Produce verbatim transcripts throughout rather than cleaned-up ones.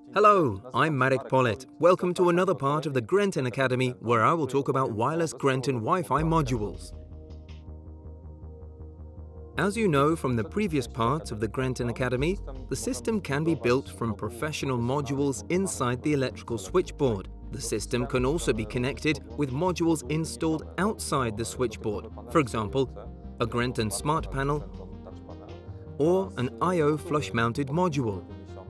Hello, I'm Marek Pollet. Welcome to another part of the Grenton Academy, where I will talk about wireless Grenton Wi-Fi modules. As you know from the previous parts of the Grenton Academy, the system can be built from professional modules inside the electrical switchboard. The system can also be connected with modules installed outside the switchboard, for example, a Grenton Smart Panel or an I O flush-mounted module.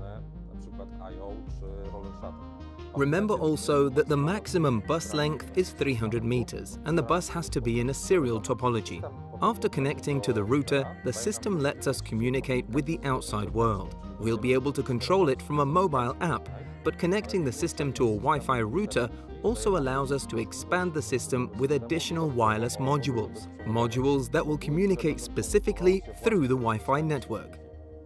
Remember also that the maximum bus length is three hundred meters and the bus has to be in a serial topology. After connecting to the router, the system lets us communicate with the outside world. We'll be able to control it from a mobile app, but connecting the system to a Wi-Fi router also allows us to expand the system with additional wireless modules. Modules that will communicate specifically through the Wi-Fi network.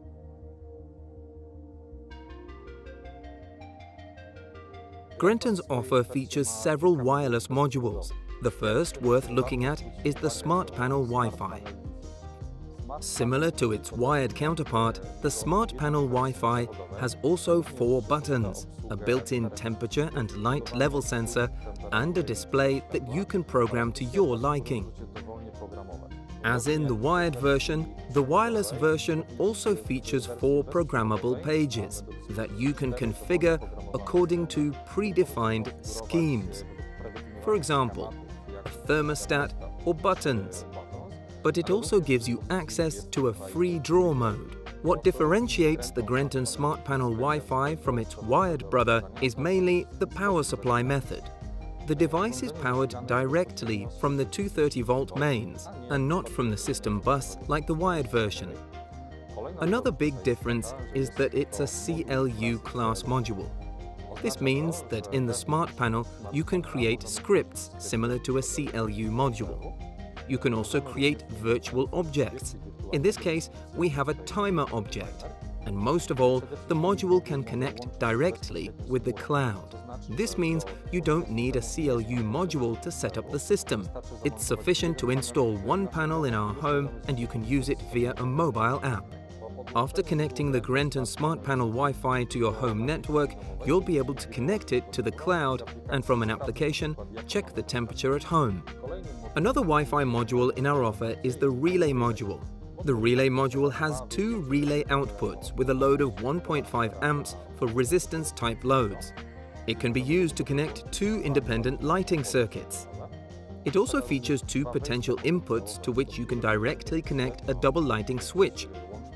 Grenton's offer features several wireless modules. The first worth looking at is the Smart Panel Wi-Fi. Similar to its wired counterpart, the Smart Panel Wi-Fi has also four buttons, a built-in temperature and light level sensor, and a display that you can program to your liking. As in the wired version, the wireless version also features four programmable pages that you can configure according to predefined schemes. For example, a thermostat or buttons. But it also gives you access to a free draw mode. What differentiates the Grenton Smart Panel Wi-Fi from its wired brother is mainly the power supply method. The device is powered directly from the two hundred thirty volt mains and not from the system bus like the wired version. Another big difference is that it's a C L U class module. This means that in the Smart Panel you can create scripts similar to a C L U module. You can also create virtual objects. In this case, we have a timer object. And most of all, the module can connect directly with the cloud. This means you don't need a C L U module to set up the system. It's sufficient to install one panel in our home and you can use it via a mobile app. After connecting the Grenton Smart Panel Wi-Fi to your home network, you'll be able to connect it to the cloud and from an application, check the temperature at home. Another Wi-Fi module in our offer is the relay module. The relay module has two relay outputs with a load of one point five amps for resistance type loads. It can be used to connect two independent lighting circuits. It also features two potential inputs to which you can directly connect a double lighting switch.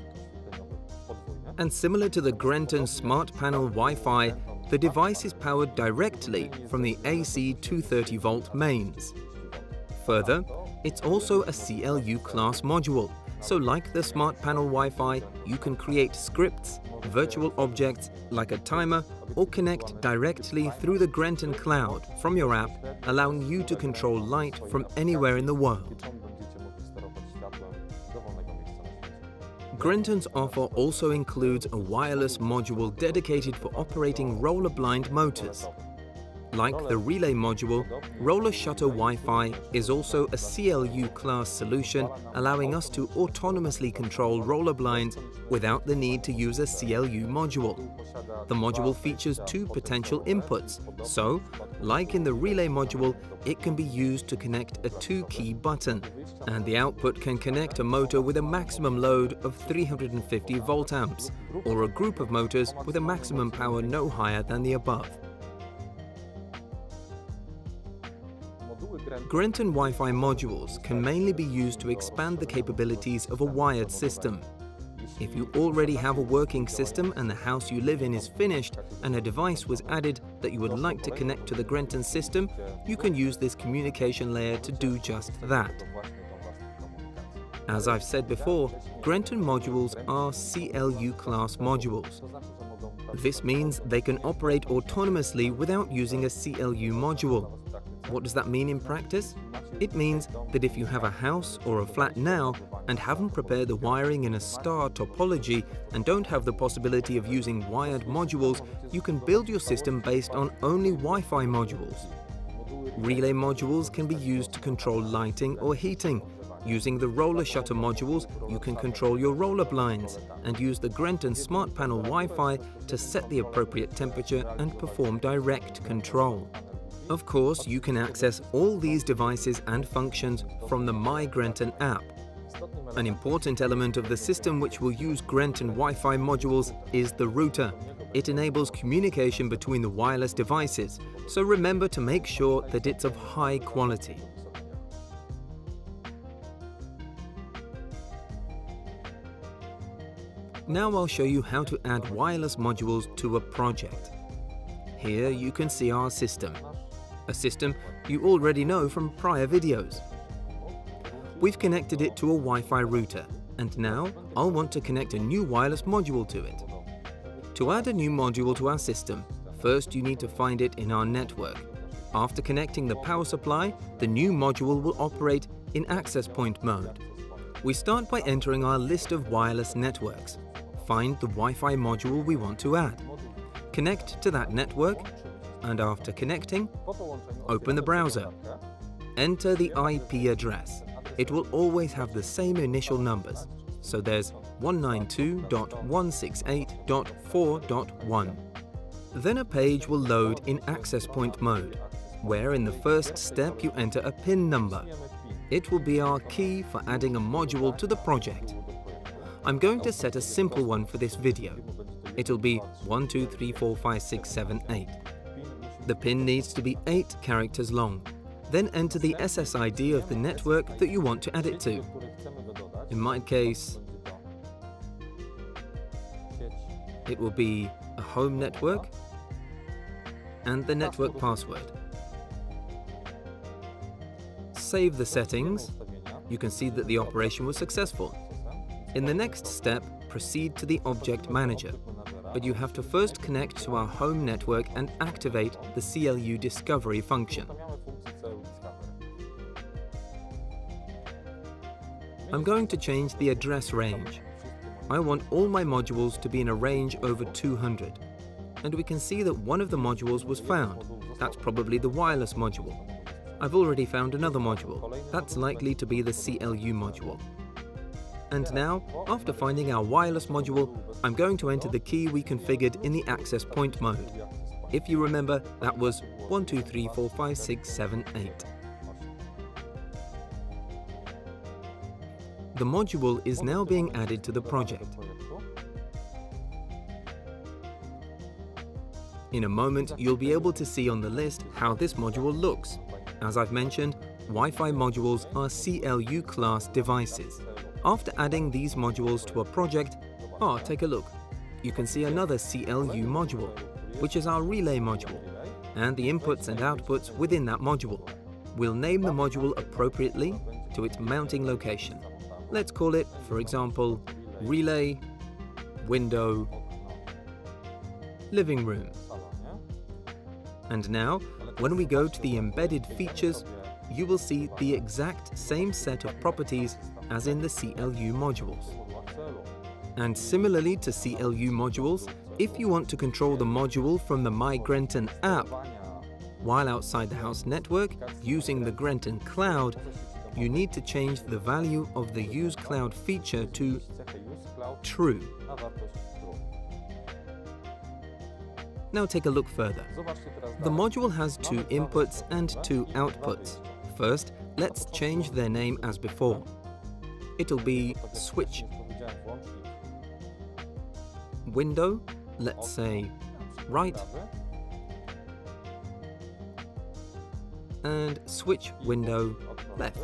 And similar to the Grenton Smart Panel Wi-Fi, the device is powered directly from the A C two hundred thirty volt mains. Further, it's also a C L U class module. So like the Smart Panel Wi-Fi, you can create scripts, virtual objects like a timer, or connect directly through the Grenton cloud from your app, allowing you to control light from anywhere in the world. Grenton's offer also includes a wireless module dedicated for operating roller blind motors. Like the relay module, Roller Shutter Wi-Fi is also a C L U class solution, allowing us to autonomously control roller blinds without the need to use a C L U module. The module features two potential inputs, so, like in the relay module, it can be used to connect a two-key button, and the output can connect a motor with a maximum load of three hundred fifty volt amps, or a group of motors with a maximum power no higher than the above. Grenton Wi-Fi modules can mainly be used to expand the capabilities of a wired system. If you already have a working system and the house you live in is finished and a device was added that you would like to connect to the Grenton system, you can use this communication layer to do just that. As I've said before, Grenton modules are C L U class modules. This means they can operate autonomously without using a C L U module. What does that mean in practice? It means that if you have a house or a flat now and haven't prepared the wiring in a star topology and don't have the possibility of using wired modules, you can build your system based on only Wi-Fi modules. Relay modules can be used to control lighting or heating, Using the roller shutter modules, you can control your roller blinds and use the Grenton Smart Panel Wi-Fi to set the appropriate temperature and perform direct control. Of course, you can access all these devices and functions from the My Grenton app. An important element of the system which will use Grenton Wi-Fi modules is the router. It enables communication between the wireless devices, so remember to make sure that it's of high quality. Now I'll show you how to add wireless modules to a project. Here you can see our system, a system you already know from prior videos. We've connected it to a Wi-Fi router, and now I'll want to connect a new wireless module to it. To add a new module to our system, first you need to find it in our network. After connecting the power supply, the new module will operate in access point mode. We start by entering our list of wireless networks. Find the Wi-Fi module we want to add. Connect to that network, and after connecting, open the browser. Enter the I P address. It will always have the same initial numbers, so there's one ninety-two dot one sixty-eight dot four dot one. Then a page will load in access point mode, where in the first step you enter a PIN number. It will be our key for adding a module to the project. I'm going to set a simple one for this video. It'll be one two three four five six seven eight. The PIN needs to be eight characters long. Then enter the S S I D of the network that you want to add it to. In my case, it will be a home network and the network password. Save the settings. You can see that the operation was successful. In the next step, proceed to the Object Manager, but you have to first connect to our home network and activate the C L U Discovery function. I'm going to change the address range. I want all my modules to be in a range over two hundred. And we can see that one of the modules was found. That's probably the wireless module. I've already found another module. That's likely to be the C L U module. And now, after finding our wireless module, I'm going to enter the key we configured in the access point mode. If you remember, that was one two three four five six seven eight. The module is now being added to the project. In a moment, you'll be able to see on the list how this module looks. As I've mentioned, Wi-Fi modules are C L U class devices. After adding these modules to a project, ah, take a look. You can see another C L U module, which is our relay module, and the inputs and outputs within that module. We'll name the module appropriately to its mounting location. Let's call it, for example, Relay, Window, Living Room. And now, when we go to the embedded features, you will see the exact same set of properties as in the C L U modules. And similarly to C L U modules, if you want to control the module from the My Grenton app, while outside the house network, using the Grenton Cloud, you need to change the value of the Use Cloud feature to True. Now take a look further. The module has two inputs and two outputs. First, let's change their name as before. It'll be Switch Window, let's say Right, and Switch Window Left.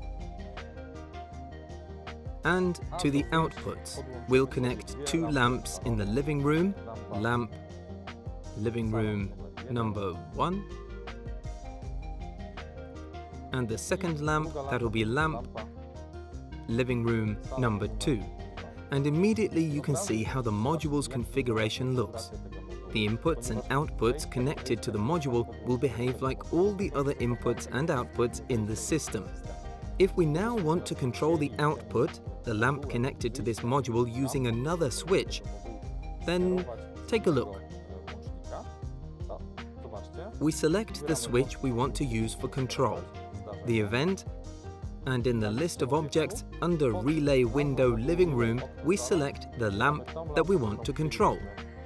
And to the outputs, we'll connect two lamps in the living room, lamp living room number one, and the second lamp, that'll be lamp living room number two. And immediately you can see how the module's configuration looks. The inputs and outputs connected to the module will behave like all the other inputs and outputs in the system. If we now want to control the output, the lamp connected to this module using another switch, then take a look. We select the switch we want to use for control, the event, and in the list of objects under Relay Window Living Room, we select the lamp that we want to control.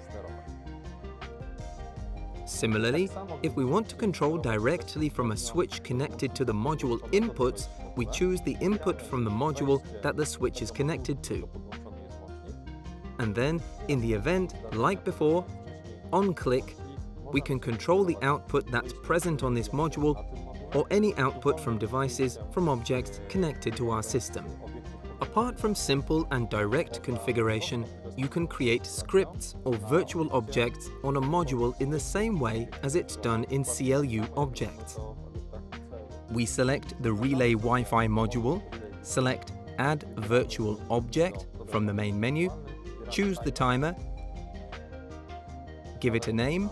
Similarly, if we want to control directly from a switch connected to the module inputs, we choose the input from the module that the switch is connected to. And then, in the event, like before, on click, we can control the output that's present on this module or any output from devices from objects connected to our system. Apart from simple and direct configuration, you can create scripts or virtual objects on a module in the same way as it's done in C L U objects. We select the Relay Wi-Fi module, select Add Virtual Object from the main menu, choose the timer, give it a name,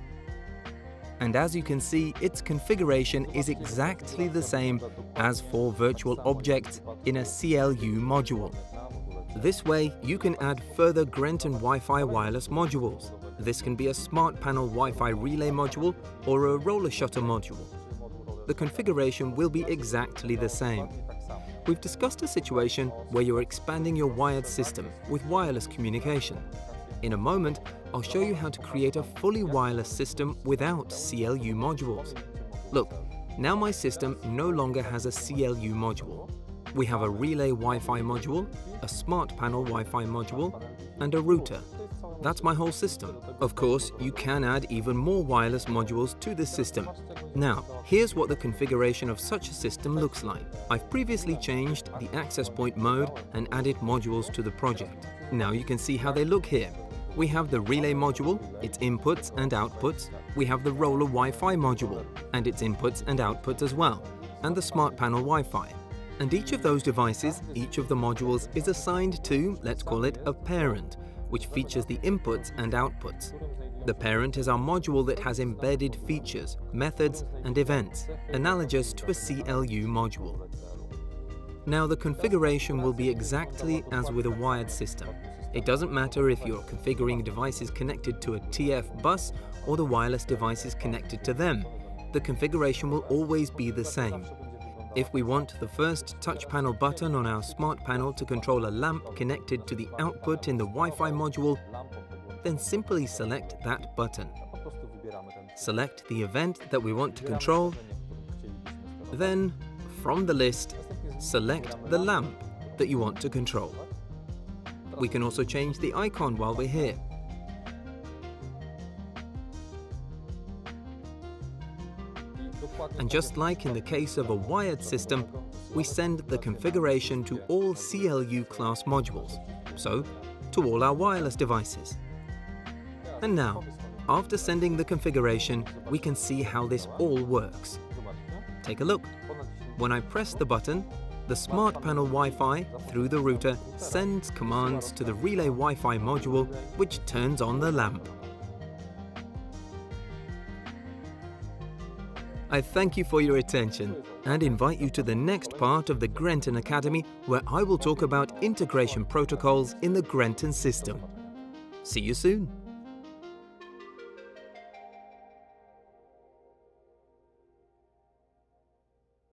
and as you can see, its configuration is exactly the same as for virtual objects in a C L U module. This way, you can add further Grenton Wi-Fi wireless modules. This can be a smart panel Wi-Fi relay module or a roller shutter module. The configuration will be exactly the same. We've discussed a situation where you're expanding your wired system with wireless communication. In a moment, I'll show you how to create a fully wireless system without C L U modules. Look, now my system no longer has a C L U module. We have a Relay Wi-Fi module, a Smart Panel Wi-Fi module, and a router. That's my whole system. Of course, you can add even more wireless modules to this system. Now, here's what the configuration of such a system looks like. I've previously changed the access point mode and added modules to the project. Now you can see how they look here. We have the relay module, its inputs and outputs. We have the roller Wi-Fi module and its inputs and outputs as well, and the smart panel Wi-Fi. And each of those devices, each of the modules is assigned to, let's call it, a parent, which features the inputs and outputs. The parent is our module that has embedded features, methods and events, analogous to a C L U module. Now the configuration will be exactly as with a wired system. It doesn't matter if you're configuring devices connected to a T F bus or the wireless devices connected to them. The configuration will always be the same. If we want the first touch panel button on our smart panel to control a lamp connected to the output in the Wi-Fi module, then simply select that button. Select the event that we want to control, then, from the list, select the lamp that you want to control. We can also change the icon while we're here. And just like in the case of a wired system, we send the configuration to all C L U class modules, so to all our wireless devices. And now, after sending the configuration, we can see how this all works. Take a look. When I press the button, the Smart Panel Wi-Fi, through the router, sends commands to the Relay Wi-Fi module, which turns on the lamp. I thank you for your attention and invite you to the next part of the Grenton Academy, where I will talk about integration protocols in the Grenton system. See you soon.